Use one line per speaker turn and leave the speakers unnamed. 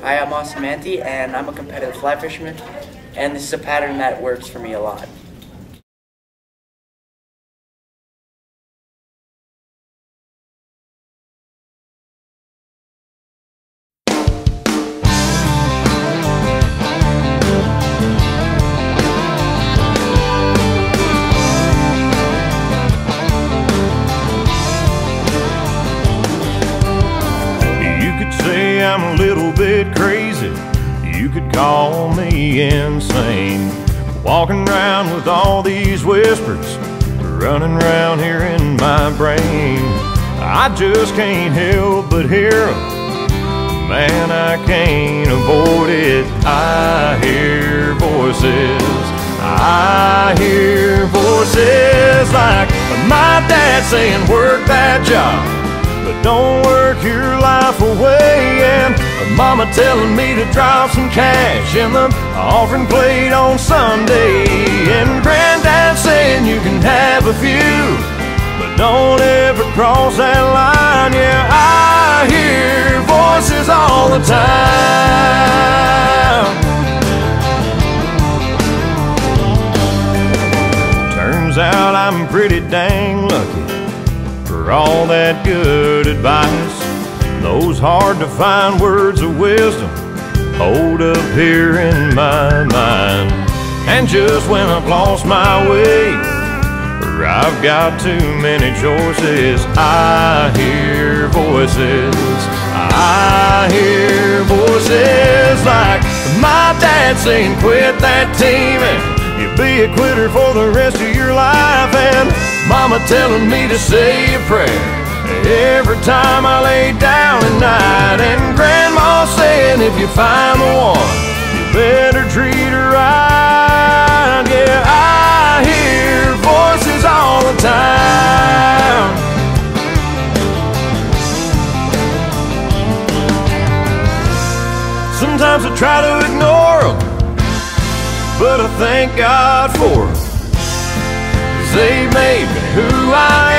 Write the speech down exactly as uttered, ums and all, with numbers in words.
Hi, I'm Austin Manti, and I'm a competitive fly fisherman, and this is a pattern that works for me a lot.
I'm a little bit crazy, you could call me insane. Walking around with all these whispers running around here in my brain. I just can't help but hear them, man, I can't avoid it. I hear voices, I hear voices like my dad saying work that job, but don't work your life away. And mama telling me to drop some cash in the offering plate on Sunday. And granddad saying you can have a few, but don't ever cross that line. Yeah, I hear voices all the time. Turns out I'm pretty dang lucky for all that good advice. Those hard to find words of wisdom hold up here in my mind. And just when I've lost my way, or I've got too many choices, I hear voices, I hear voices like my dad saying quit that teaming, you'll be a quitter for the rest of your life. And mama telling me to say a prayer every time I lay down at night. And grandma saying if you find the one, you better treat her right. Yeah, I hear voices all the time. Sometimes I try to ignore them, but I thank God for them, 'cause they made me who I